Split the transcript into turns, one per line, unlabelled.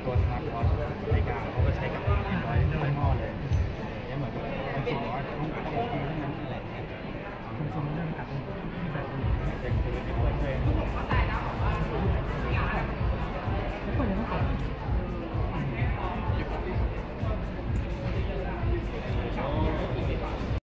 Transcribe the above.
ตัวสมาร์ทวอทช์นาฬิกาเขาก็ใช้กับ Android ไว้หม้อเลยเนี่ยเหมือนกับคนสูงน้อยต้องโอเคทั้งนั้นอะไรอย่างเงี้ย